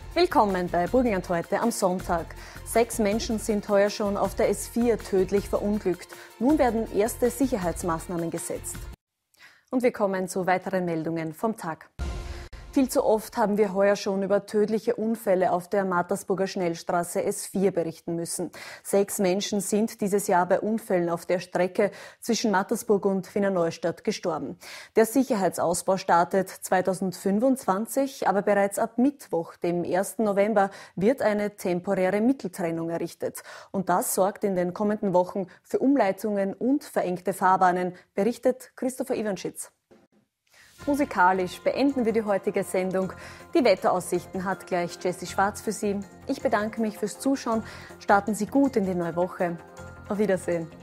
Willkommen bei Burgenland heute am Sonntag. 6 Menschen sind heuer schon auf der S4 tödlich verunglückt. Nun werden erste Sicherheitsmaßnahmen gesetzt. Und wir kommen zu weiteren Meldungen vom Tag. Viel zu oft haben wir heuer schon über tödliche Unfälle auf der Mattersburger Schnellstraße S4 berichten müssen. 6 Menschen sind dieses Jahr bei Unfällen auf der Strecke zwischen Mattersburg und Wiener Neustadt gestorben. Der Sicherheitsausbau startet 2025, aber bereits ab Mittwoch, dem 1. November, wird eine temporäre Mitteltrennung errichtet. Und das sorgt in den kommenden Wochen für Umleitungen und verengte Fahrbahnen, berichtet Christopher Iwanschitz. Musikalisch beenden wir die heutige Sendung. Die Wetteraussichten hat gleich Jessie Schwarz für Sie. Ich bedanke mich fürs Zuschauen. Starten Sie gut in die neue Woche. Auf Wiedersehen.